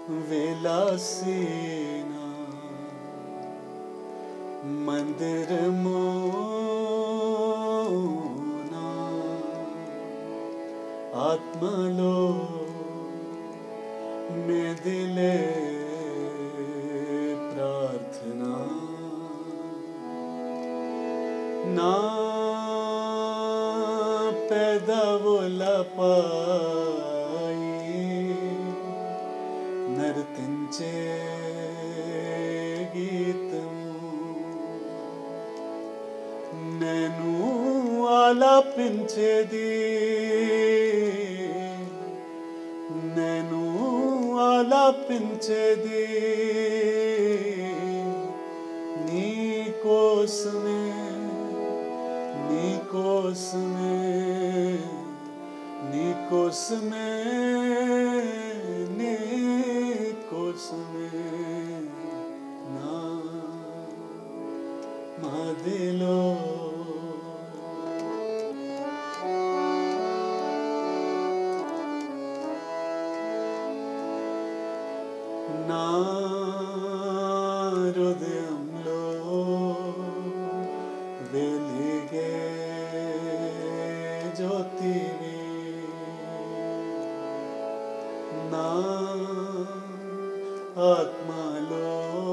విలాసీనా మందిరమోనా ఆత్మలో మెదిలే ప్రార్థనా నా పెదవులపై నర్తించే గీతము నేను ఆలపించేది నేను ఆలపించేది నీ కోసమే నీ కోసమే నీ కోసమే నీ కోసమే నా మదిలో నా హృదయంలో వెలిగే జ్యోతివి నా ఆత్మలో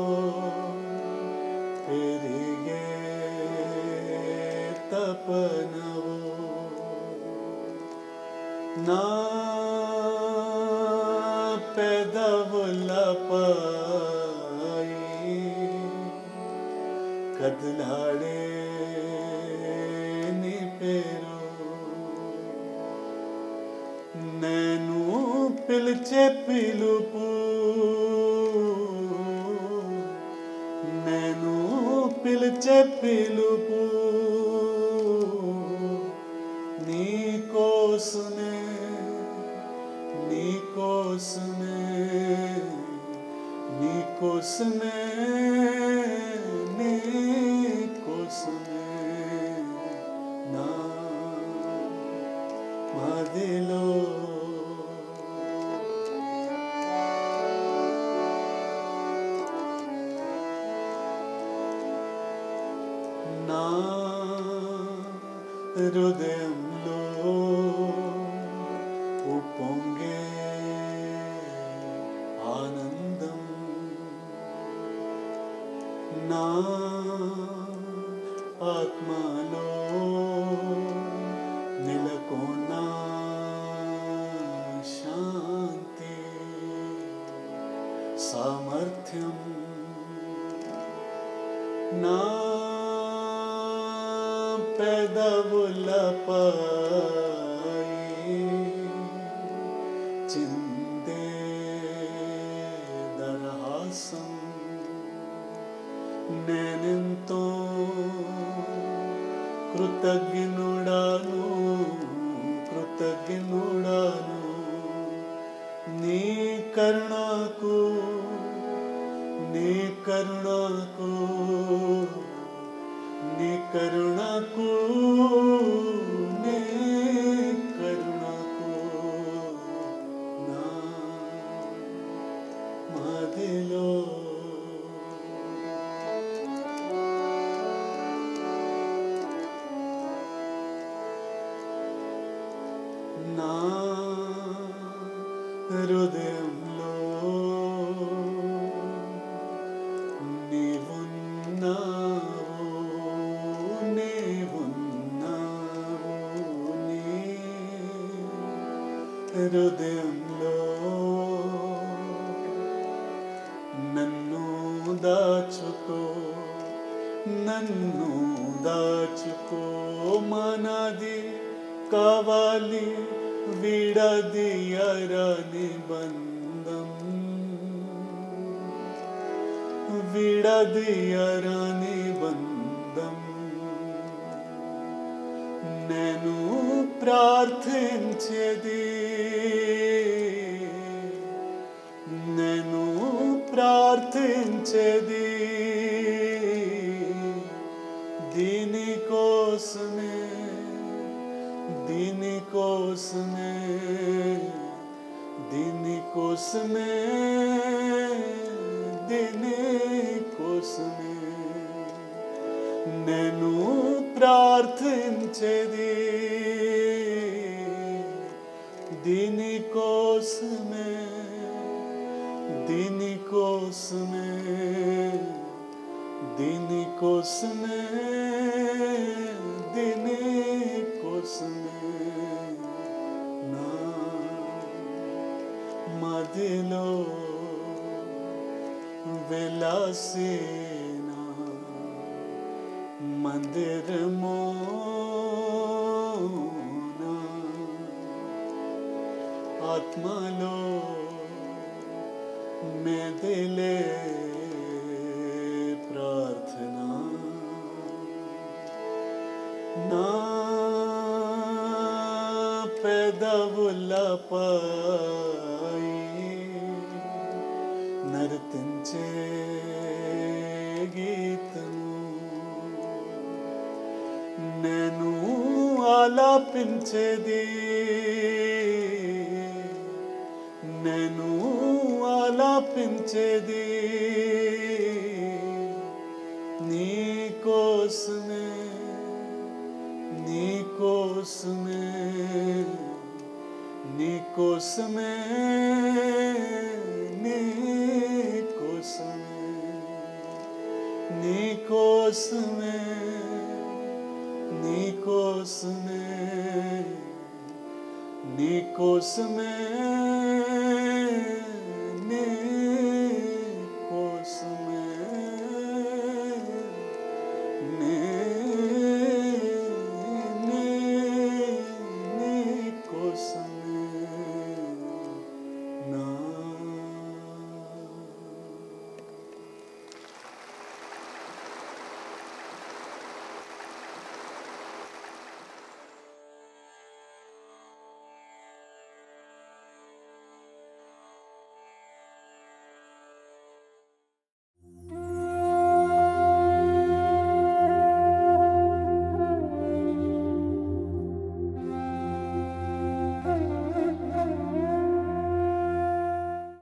పెరిగే తపనవు నా పెదవులపై కదలాడే నీ పేరు నేను పిలిచే పిలుపు నేను పిలిచే పిలుపు నీ కోసమే నీ కోసమే నీ కోసమే నీ కోసమే నా మదిలో నా హృదయంలో ఉప్పొంగే ఆనందం నా ఆత్మలో నెలకొన్న శాంతి సామర్థ్యం నా పెదవులపై చిందే దరహాసం నేనెంతో కృతజ్ఞుడాను కృతజ్ఞుడాను నీ కరుణకు నీ కరుణకు నీ కరుణకు నీ కరుణకు నా మదిలో నా హృదయంలో హృదయంలో నన్ను దాచుకో నన్ను దాచుకో మనది కావాలి విడదీయరాని బంధం విడదీయరాని బంధం నేను ప్రార్థించేది నేను ప్రార్థించేది దీనికోసమే దీనికోసమే దీనికోసమే కోసమే దీని కోసమే నేను ప్రార్థించేది దీని కోసమే దీని కోసమే దీని కోసమే దీని కోసమే నా మదిలో వెలసిన మందిరమో ఆత్మలో మెదిలే ప్రార్థన నా పెదవులపై నర్తించే గీతము నేను ఆలాపించేది నేను ఆలాపించేది నీ కోసమే నీ కోసమే నీ కోసమే నీ కోసమే నీ కోసమే నీ కోసమే నీ కోసమే